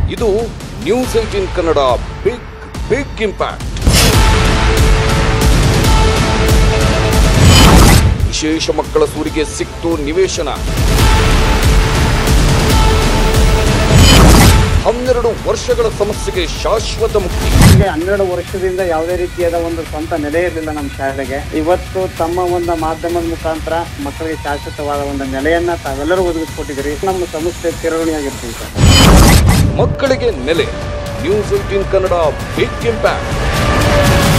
ಇದು news 18 Kannada big impact. ವಿಶೇಷ ಮಕ್ಕಳ ಸೂರಿಗೆ ಸಿಕ್ತು ನಿವೇಶನ. 12 ವರ್ಷಗಳ ಸಮಸ್ಯೆಗೆ ಶಾಶ್ವತ ಮುಕ್ತಿ. 12 ವರ್ಷದಿಂದ ಯಾವುದೇ ರೀತಿಯಾದ ಒಂದು ಸ್ವಂತ ನೆಲೆ ಇರಲಿಲ್ಲ ನಮ್ಮ ಶಾಲೆಗೆ. ಇವತ್ತು ತಮ್ಮ ಒಂದು ಮಾಧ್ಯಮದ ಮುಖಾಂತರ ಮಕ್ಕಳಿಗೆ ಶಾಶ್ವತವಾದ ಒಂದು ನೆಲೆಯನ್ನ ತಾವೆಲ್ಲರೂ ಒದಗಿಸ್ಕೊಟ್ಟಿದ್ದೀರಿ. ನಮ್ಮ ಸಂಸ್ಥೆ ಚಿರಋಣಿಯಾಗಿರ್ತೀವಿ ಸರ್. ಮಕ್ಕಳಿಗೆ ನೆಲೆ. News 18 Kannada big impact.